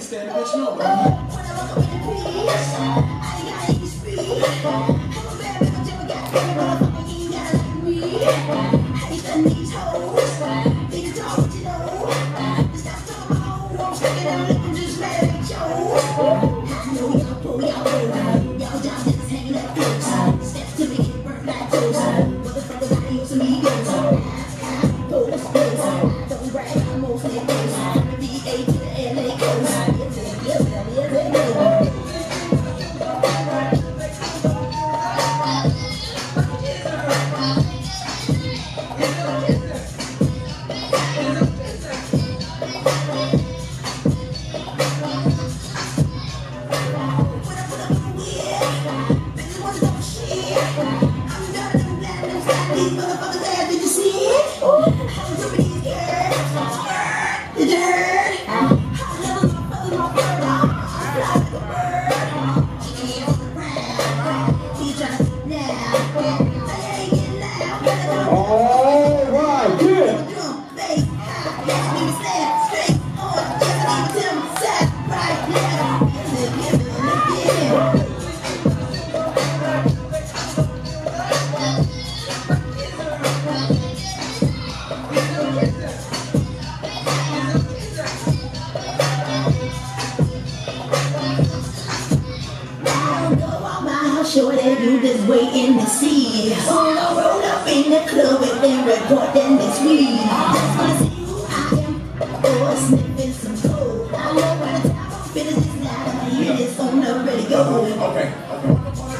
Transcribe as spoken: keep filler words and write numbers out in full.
stand a bitch no, bro. Sure that you just waiting to see. So I roll up in the club and then report them this week. Just wanna see who I am, or sniffing some cold. I know by the time I'm finished this night, I'm gonna hear this on the radio. Okay, okay.